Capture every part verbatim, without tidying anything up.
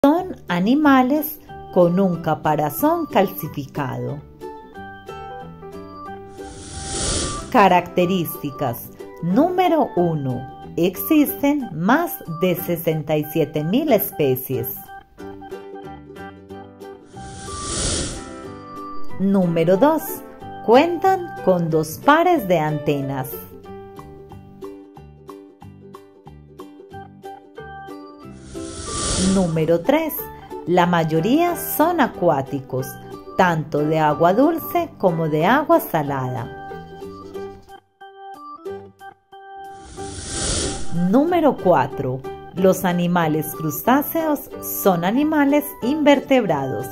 Son animales con un caparazón calcificado. Características. Número uno. Existen más de sesenta y siete mil especies. Número dos. Cuentan con dos pares de antenas. Número tres. La mayoría son acuáticos, tanto de agua dulce como de agua salada. Número cuatro. Los animales crustáceos son animales invertebrados.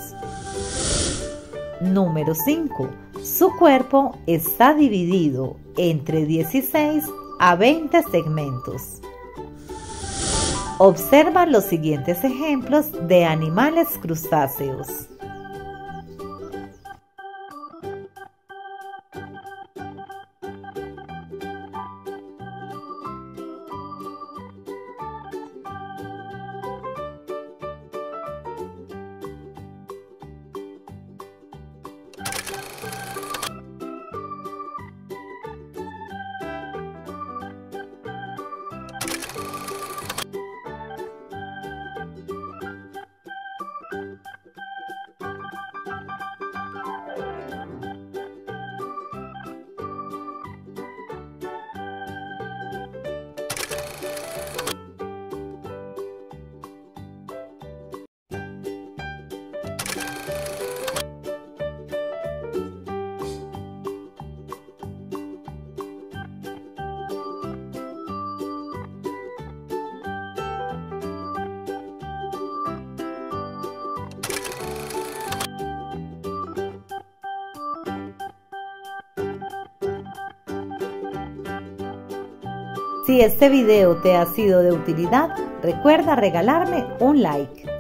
Número cinco. Su cuerpo está dividido entre dieciséis a veinte segmentos. Observa los siguientes ejemplos de animales crustáceos. Si este video te ha sido de utilidad, recuerda regalarme un like.